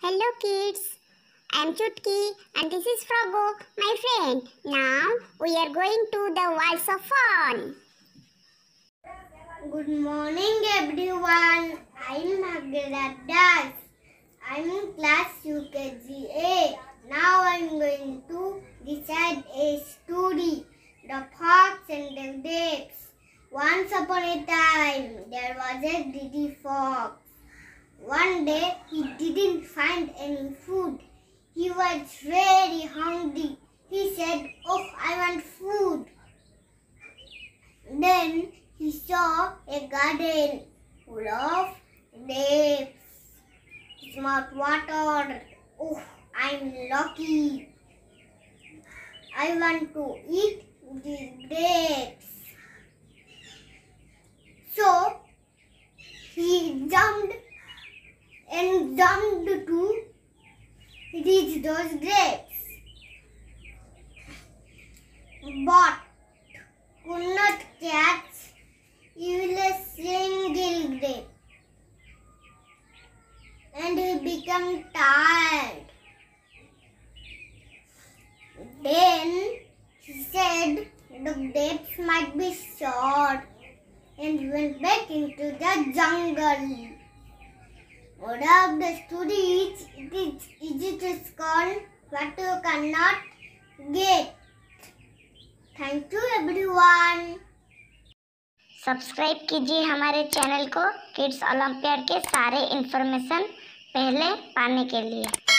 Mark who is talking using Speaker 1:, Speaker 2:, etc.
Speaker 1: Hello kids, I'm Chutki and this is Frogo, my friend. Now we are going to the worlds of fun.
Speaker 2: Good morning everyone. I'm Margaret Das. I'm in class UKG A. Now I'm going to recite a story, The Fox and the Grapes. Once upon a time, there was a greedy fox. One day, he didn't find any food. He was very hungry. He said, "Oh, I want food." Then he saw a garden full of grapes. His mouth watered. "Oh, I'm lucky. I want to eat these grapes." So he jumped to reach those grapes, but could not catch even a single grape, and he became tired. Then he said the grapes might be short, and went back into the jungle. Moral of the story is, it is easy to scorn what you cannot get. Thank you everyone.
Speaker 1: Subscribe कीजिए हमारे channel को kids olympiad के सारे information पहले पाने के लिए।